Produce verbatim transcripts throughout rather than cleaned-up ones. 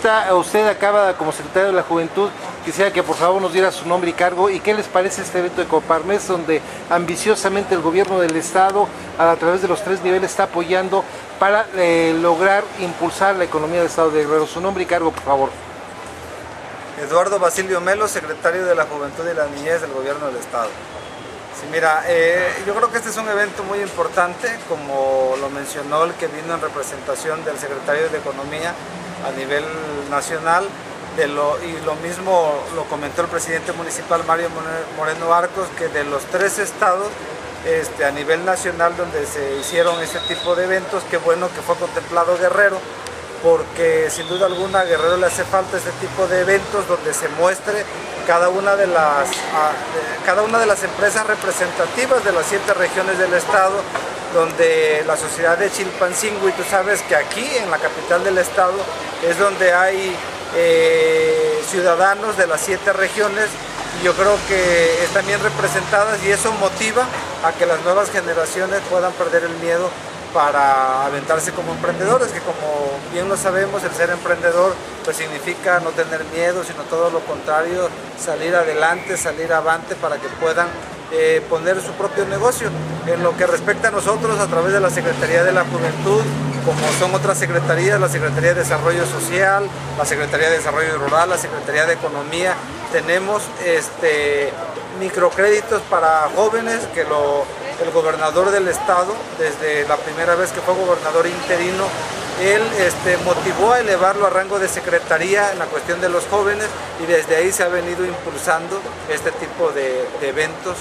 Usted acaba como secretario de la Juventud, quisiera que por favor nos diera su nombre y cargo y qué les parece este evento de Coparmex, donde ambiciosamente el gobierno del estado a través de los tres niveles está apoyando para eh, lograr impulsar la economía del estado de Guerrero. Su nombre y cargo, por favor. Eduardo Basilio Melo, secretario de la Juventud y la Niñez del gobierno del estado. Sí, mira, eh, yo creo que este es un evento muy importante, como lo mencionó el que vino en representación del secretario de Economía a nivel nacional, de lo, y lo mismo lo comentó el presidente municipal Mario Moreno Arcos, que de los tres estados este, a nivel nacional donde se hicieron este tipo de eventos, qué bueno que fue contemplado Guerrero, porque sin duda alguna a Guerrero le hace falta este tipo de eventos donde se muestre cada una de las, cada una de las empresas representativas de las siete regiones del estado, donde la sociedad de Chilpancingo, y tú sabes que aquí en la capital del estado es donde hay eh, ciudadanos de las siete regiones, y yo creo que están bien representadas y eso motiva a que las nuevas generaciones puedan perder el miedo para aventarse como emprendedores, que como bien lo sabemos, el ser emprendedor pues significa no tener miedo, sino todo lo contrario, salir adelante, salir avante para que puedan eh, poner su propio negocio. En lo que respecta a nosotros, a través de la Secretaría de la Juventud, como son otras secretarías, la Secretaría de Desarrollo Social, la Secretaría de Desarrollo Rural, la Secretaría de Economía, tenemos este, microcréditos para jóvenes que lo el gobernador del estado, desde la primera vez que fue gobernador interino, él este, motivó a elevarlo a rango de secretaría en la cuestión de los jóvenes, y desde ahí se ha venido impulsando este tipo de, de eventos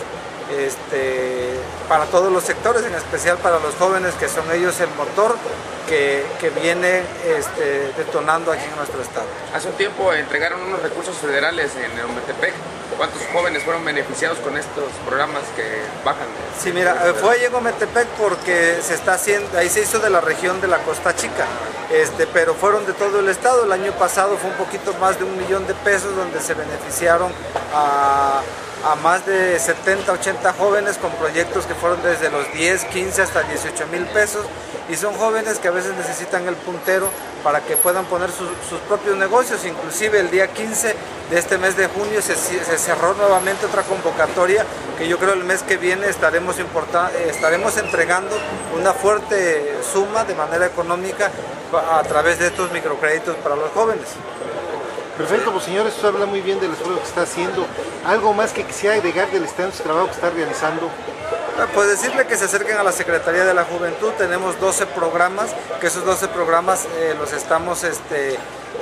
este, para todos los sectores, en especial para los jóvenes, que son ellos el motor que, que viene este, detonando aquí en nuestro estado. Hace un tiempo entregaron unos recursos federales en Ometepec. ¿Cuántos jóvenes fueron beneficiados con estos programas que bajan? Sí, mira, fue ahí en Ometepec porque se está haciendo, ahí se hizo de la región de la Costa Chica, este, pero fueron de todo el estado. El año pasado fue un poquito más de un millón de pesos, donde se beneficiaron a, a más de setenta, ochenta jóvenes con proyectos que fueron desde los diez, quince hasta dieciocho mil pesos, y son jóvenes que a veces necesitan el puntero para que puedan poner sus, sus propios negocios. Inclusive el día quince de este mes de junio se, se cerró nuevamente otra convocatoria, que yo creo el mes que viene estaremos, estaremos entregando una fuerte suma de manera económica a través de estos microcréditos para los jóvenes. Perfecto, pues señores, usted habla muy bien del esfuerzo que está haciendo. ¿Algo más que quisiera agregar del extenso trabajo que está realizando? Pues decirle que se acerquen a la Secretaría de la Juventud. Tenemos doce programas, que esos doce programas eh, los estamos este,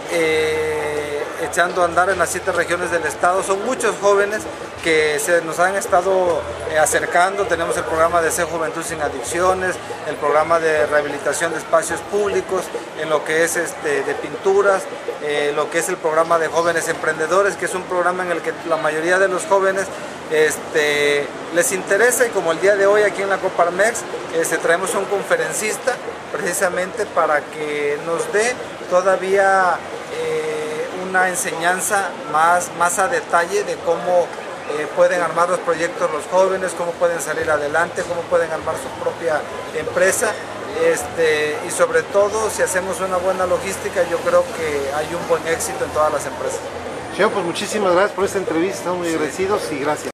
eh, echando a andar en las siete regiones del estado. Son muchos jóvenes que se nos han estado eh, acercando. Tenemos el programa de C Juventud Sin Adicciones, el programa de rehabilitación de espacios públicos, en lo que es este, de pinturas, eh, lo que es el programa de jóvenes emprendedores, que es un programa en el que la mayoría de los jóvenes Este, les interesa, y como el día de hoy aquí en la Coparmex este, traemos un conferencista precisamente para que nos dé todavía eh, una enseñanza más, más a detalle de cómo eh, pueden armar los proyectos los jóvenes, cómo pueden salir adelante, cómo pueden armar su propia empresa. Este, y sobre todo, si hacemos una buena logística, yo creo que hay un buen éxito en todas las empresas. Señor, pues muchísimas gracias por esta entrevista, estamos muy agradecidos y gracias.